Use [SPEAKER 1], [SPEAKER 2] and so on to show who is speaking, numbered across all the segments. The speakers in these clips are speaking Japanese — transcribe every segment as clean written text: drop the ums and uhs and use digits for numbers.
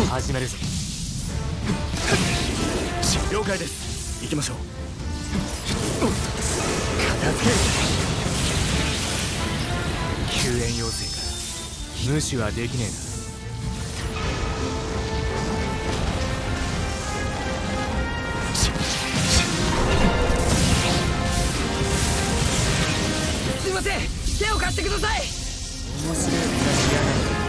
[SPEAKER 1] 始めるぞ。了解です。行きましょう。片付ける。救援要請か。無視はできねえな。
[SPEAKER 2] すいません、手を貸してください。
[SPEAKER 1] 面白い話やないか。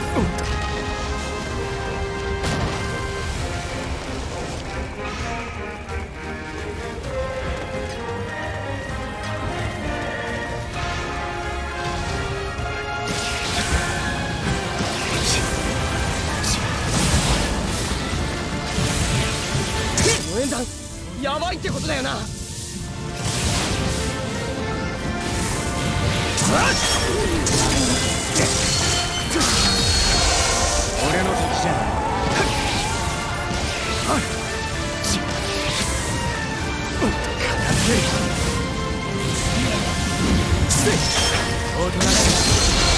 [SPEAKER 2] この演算やばいってことだよな。
[SPEAKER 1] 俺の敵じゃない。おとなしく。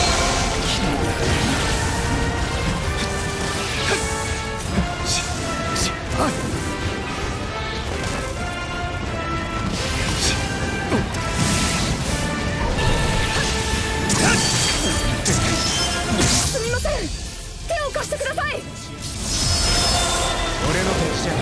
[SPEAKER 2] すみません、手を貸してください。
[SPEAKER 1] 俺の敵じゃない。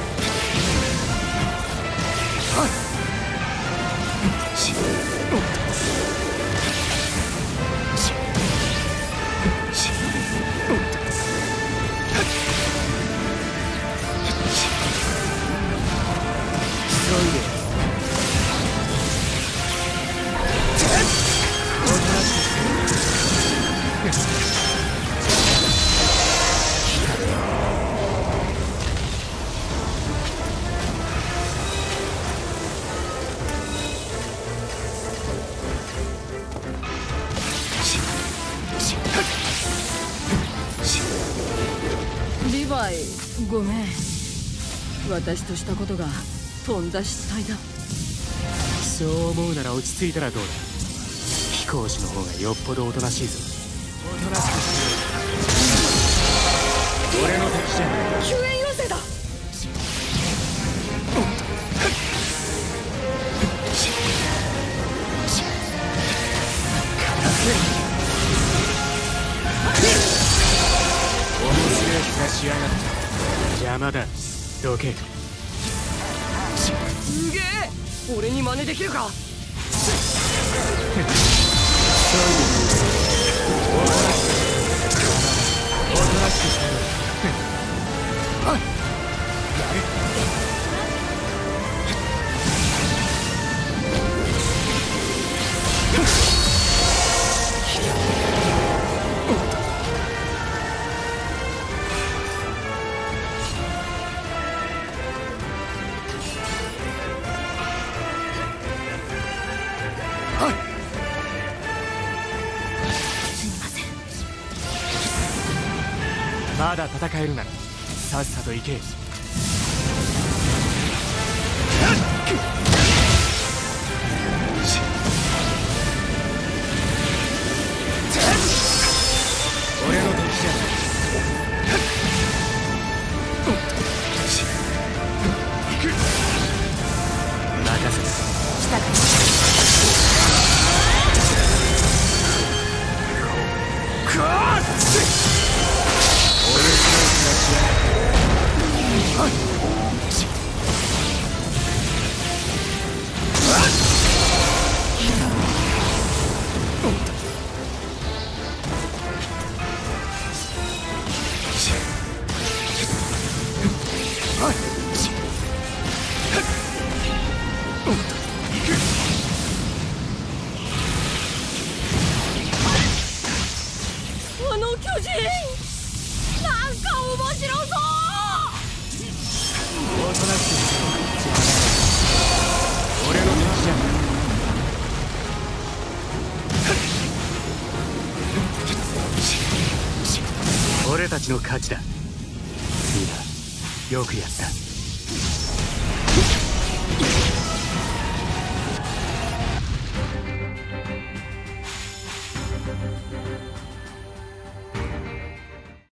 [SPEAKER 3] リヴァイ、ごめん。私としたことがとんだ失態だ。
[SPEAKER 1] そう思うなら落ち着いたらどうだ。飛行士の方がよっぽどおとなしいぞ。おとなしくしろ。俺の敵じゃない。
[SPEAKER 2] 救援要請だ。
[SPEAKER 1] 面白い気がしやがった。邪魔だ。どけ。
[SPEAKER 2] すげえ、俺に真似できるか。
[SPEAKER 1] おとなしくしろ。やる。まだ戦えるならさっさと行け。俺の敵じゃない。行く。任せた。
[SPEAKER 3] 来たか。
[SPEAKER 2] あの巨人、なんか面白そう。
[SPEAKER 1] おとなしくしろ。俺の敵じゃない。俺たちの勝ちだ。みんなよくやった。